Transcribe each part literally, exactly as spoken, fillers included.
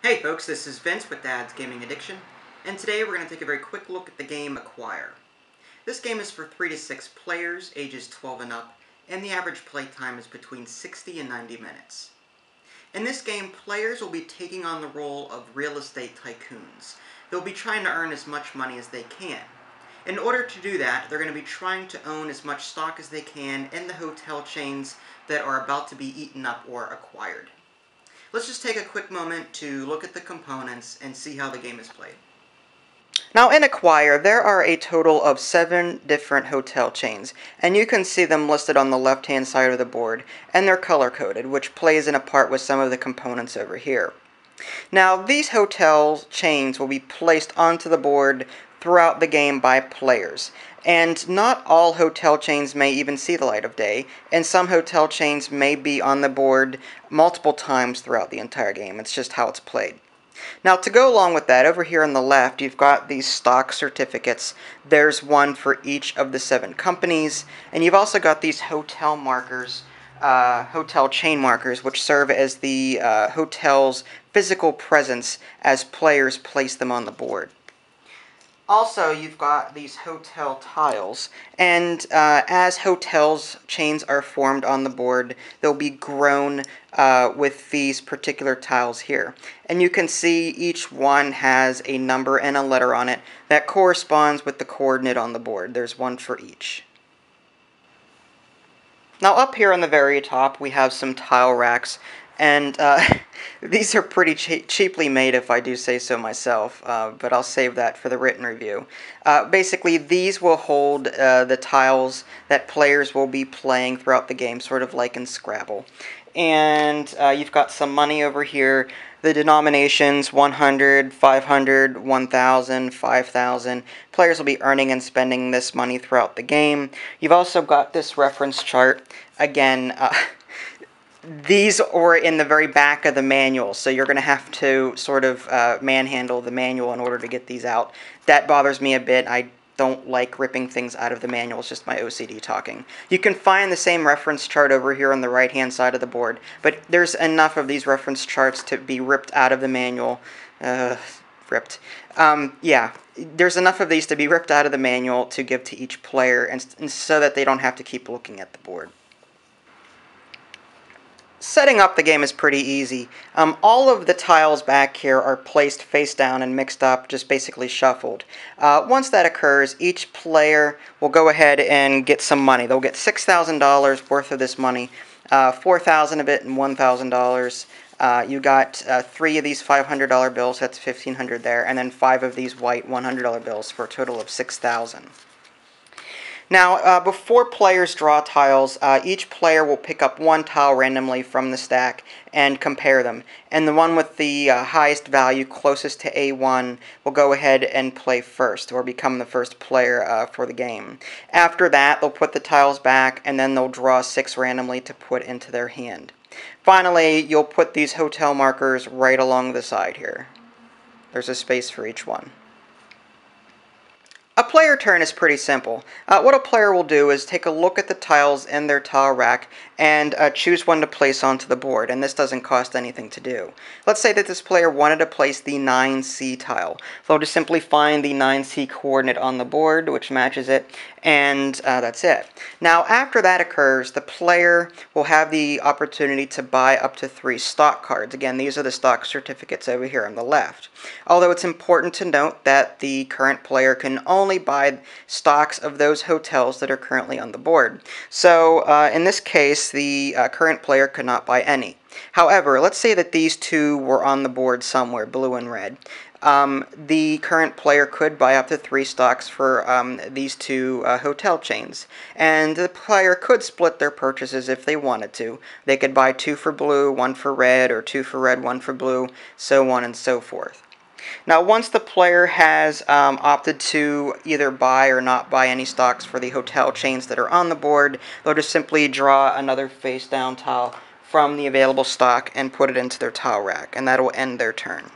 Hey folks, this is Vince with Dad's Gaming Addiction, and today we're going to take a very quick look at the game Acquire. This game is for three to six players, ages twelve and up, and the average play time is between sixty and ninety minutes. In this game, players will be taking on the role of real estate tycoons. They'll be trying to earn as much money as they can. In order to do that, they're going to be trying to own as much stock as they can in the hotel chains that are about to be eaten up or acquired. Let's just take a quick moment to look at the components and see how the game is played. Now in Acquire, there are a total of seven different hotel chains, and you can see them listed on the left-hand side of the board, and they're color-coded, which plays in a part with some of the components over here. Now these hotel chains will be placed onto the board throughout the game by players. And not all hotel chains may even see the light of day, and some hotel chains may be on the board multiple times throughout the entire game. It's just how it's played. Now to go along with that, over here on the left, you've got these stock certificates. There's one for each of the seven companies, and you've also got these hotel markers, uh, hotel chain markers, which serve as the uh, hotel's physical presence as players place them on the board. Also, you've got these hotel tiles, and uh, as hotels chains are formed on the board, they'll be grown uh, with these particular tiles here. And you can see each one has a number and a letter on it that corresponds with the coordinate on the board. There's one for each. Now up here on the very top, we have some tile racks. And uh, these are pretty che cheaply made, if I do say so myself, uh, but I'll save that for the written review. Uh, basically, these will hold uh, the tiles that players will be playing throughout the game, sort of like in Scrabble. And uh, you've got some money over here. The denominations, one hundred, five hundred, one thousand, five thousand. Players will be earning and spending this money throughout the game. You've also got this reference chart. Again, uh, these are in the very back of the manual, so you're going to have to sort of uh, manhandle the manual in order to get these out. That bothers me a bit. I don't like ripping things out of the manual. It's just my O C D talking. You can find the same reference chart over here on the right-hand side of the board, but there's enough of these reference charts to be ripped out of the manual. Uh, ripped. Um, yeah, there's enough of these to be ripped out of the manual to give to each player, and, and so that they don't have to keep looking at the board. Setting up the game is pretty easy. Um, all of the tiles back here are placed face down and mixed up, just basically shuffled. Uh, once that occurs, each player will go ahead and get some money. They'll get six thousand dollars worth of this money, uh, four thousand dollars of it and one thousand dollars. Uh, you got uh, three of these five hundred dollar bills, that's fifteen hundred dollars there, and then five of these white one hundred dollar bills for a total of six thousand dollars. Now, uh, before players draw tiles, uh, each player will pick up one tile randomly from the stack and compare them. And the one with the uh, highest value, closest to A one, will go ahead and play first, or become the first player uh, for the game. After that, they'll put the tiles back, and then they'll draw six randomly to put into their hand. Finally, you'll put these hotel markers right along the side here. There's a space for each one. A player turn is pretty simple. Uh, what a player will do is take a look at the tiles in their tile rack and uh, choose one to place onto the board, and this doesn't cost anything to do. Let's say that this player wanted to place the nine C tile. They'll just simply find the nine C coordinate on the board, which matches it, and uh, that's it. Now, after that occurs, the player will have the opportunity to buy up to three stock cards. Again, these are the stock certificates over here on the left. Although it's important to note that the current player can only buy stocks of those hotels that are currently on the board. So, uh, in this case, the uh, current player could not buy any. However, let's say that these two were on the board somewhere, blue and red. Um, the current player could buy up to three stocks for um, these two uh, hotel chains. And the player could split their purchases if they wanted to. They could buy two for blue, one for red, or two for red, one for blue, so on and so forth. Now, once the player has um, opted to either buy or not buy any stocks for the hotel chains that are on the board, they'll just simply draw another face-down tile from the available stock and put it into their tile rack, and that will end their turn.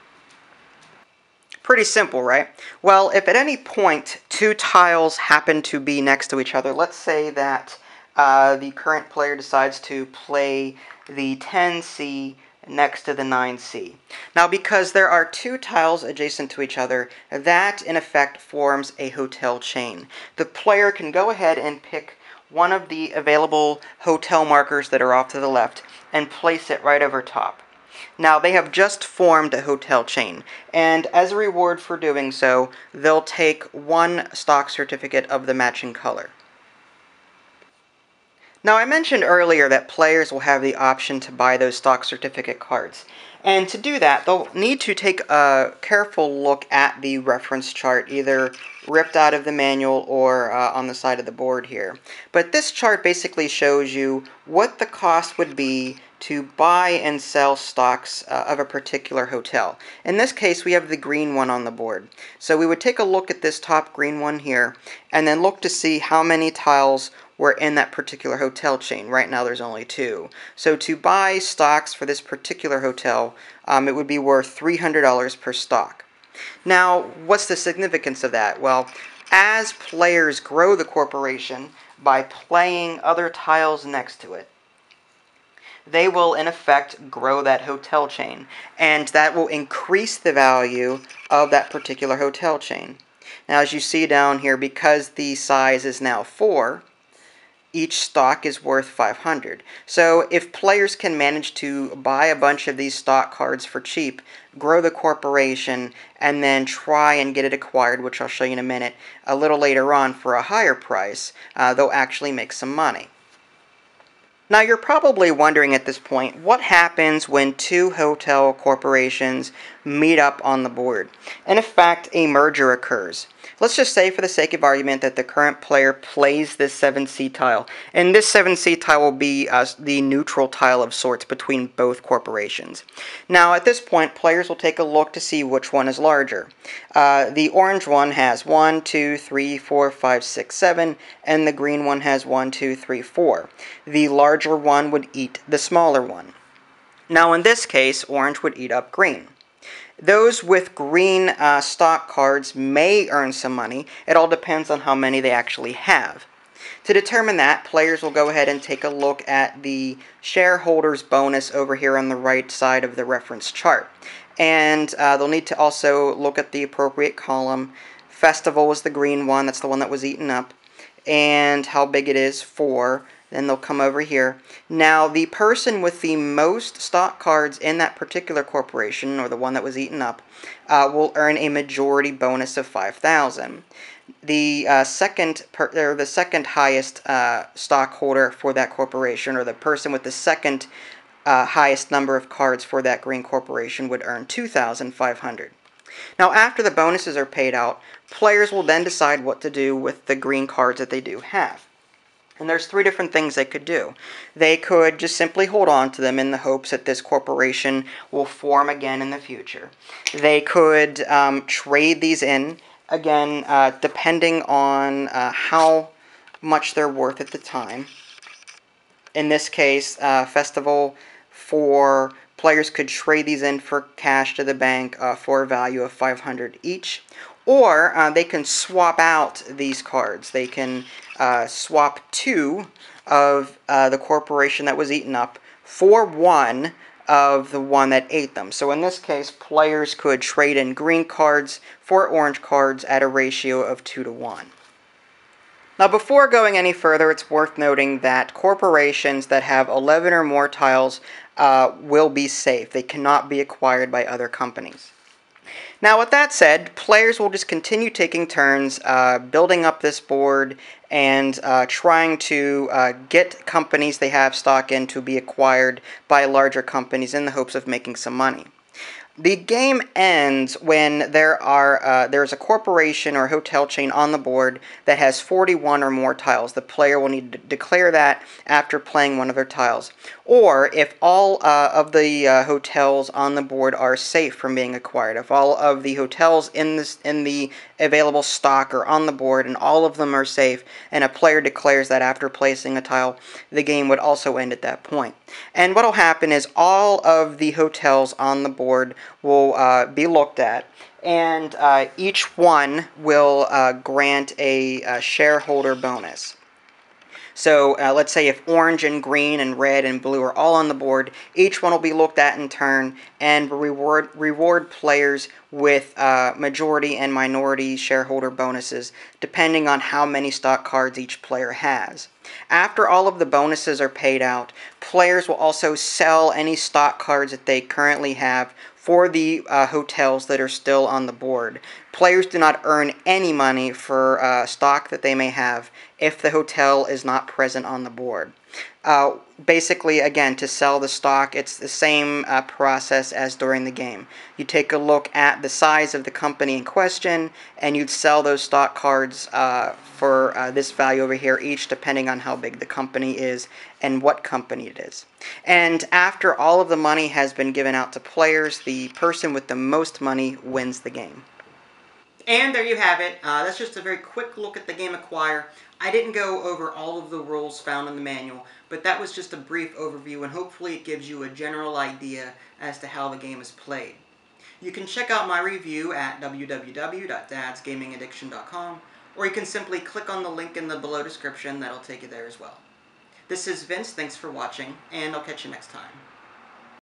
Pretty simple, right? Well, if at any point two tiles happen to be next to each other, let's say that uh, the current player decides to play the ten C next to the nine C. Now, because there are two tiles adjacent to each other, that in effect forms a hotel chain. The player can go ahead and pick one of the available hotel markers that are off to the left and place it right over top. Now, they have just formed a hotel chain, and as a reward for doing so, they'll take one stock certificate of the matching color. Now, I mentioned earlier that players will have the option to buy those stock certificate cards. And to do that, they'll need to take a careful look at the reference chart, either ripped out of the manual or uh, on the side of the board here. But this chart basically shows you what the cost would be to buy and sell stocks uh, of a particular hotel. In this case, we have the green one on the board. So we would take a look at this top green one here, and then look to see how many tiles were in that particular hotel chain. Right now there's only two. So to buy stocks for this particular hotel, um, it would be worth three hundred dollars per stock. Now, what's the significance of that? Well, as players grow the corporation by playing other tiles next to it, they will in effect grow that hotel chain, and that will increase the value of that particular hotel chain. Now, as you see down here, because the size is now four, each stock is worth five hundred. So if players can manage to buy a bunch of these stock cards for cheap, grow the corporation, and then try and get it acquired, which I'll show you in a minute, a little later on for a higher price, uh, they'll actually make some money. Now, you're probably wondering at this point, what happens when two hotel corporations meet up on the board? And in fact, a merger occurs. Let's just say, for the sake of argument, that the current player plays this seven C tile. And this seven C tile will be uh, the neutral tile of sorts between both corporations. Now, at this point, players will take a look to see which one is larger. Uh, the orange one has one, two, three, four, five, six, seven, and the green one has one, two, three, four. The larger one would eat the smaller one. Now, in this case, orange would eat up green. Those with green uh, stock cards may earn some money. It all depends on how many they actually have. To determine that, players will go ahead and take a look at the shareholders bonus over here on the right side of the reference chart. And uh, they'll need to also look at the appropriate column. Festival was the green one, that's the one that was eaten up. And how big it is, four. Then they'll come over here. Now, the person with the most stock cards in that particular corporation, or the one that was eaten up, uh, will earn a majority bonus of five thousand. The uh, second, per, or the second highest uh, stockholder for that corporation, or the person with the second uh, highest number of cards for that green corporation, would earn two thousand five hundred. Now, after the bonuses are paid out, players will then decide what to do with the green cards that they do have. And there's three different things they could do. They could just simply hold on to them in the hopes that this corporation will form again in the future. They could um, trade these in, again, uh, depending on uh, how much they're worth at the time. In this case, uh, Festival for players could trade these in for cash to the bank uh, for a value of five hundred each. Or uh, they can swap out these cards. They can uh, swap two of uh, the corporation that was eaten up for one of the one that ate them. So in this case, players could trade in green cards for orange cards at a ratio of two to one. Now, before going any further, it's worth noting that corporations that have eleven or more tiles uh, will be safe. They cannot be acquired by other companies. Now, with that said, players will just continue taking turns uh, building up this board and uh, trying to uh, get companies they have stock in to be acquired by larger companies in the hopes of making some money. The game ends when there are uh, there's a corporation or hotel chain on the board that has forty-one or more tiles. The player will need to declare that after playing one of their tiles. Or if all uh, of the uh, hotels on the board are safe from being acquired, if all of the hotels in this in the available stock are on the board and all of them are safe, and a player declares that after placing a tile, the game would also end at that point. And what will happen is all of the hotels on the board will uh, be looked at, and uh, each one will uh, grant a, a shareholder bonus. So uh, let's say if orange and green and red and blue are all on the board, each one will be looked at in turn and reward reward players with uh, majority and minority shareholder bonuses depending on how many stock cards each player has. After all of the bonuses are paid out, players will also sell any stock cards that they currently have for the uh, hotels that are still on the board. Players do not earn any money for uh, stock that they may have if the hotel is not present on the board. Uh, basically, again, to sell the stock, it's the same uh, process as during the game. You take a look at the size of the company in question, and you'd sell those stock cards uh, for uh, this value over here, each depending on how big the company is and what company it is. And after all of the money has been given out to players, the person with the most money wins the game. And there you have it. Uh, that's just a very quick look at the game Acquire. I didn't go over all of the rules found in the manual, but that was just a brief overview, and hopefully it gives you a general idea as to how the game is played. You can check out my review at w w w dot dads gaming addiction dot com, or you can simply click on the link in the below description. That'll take you there as well. This is Vince, thanks for watching, and I'll catch you next time.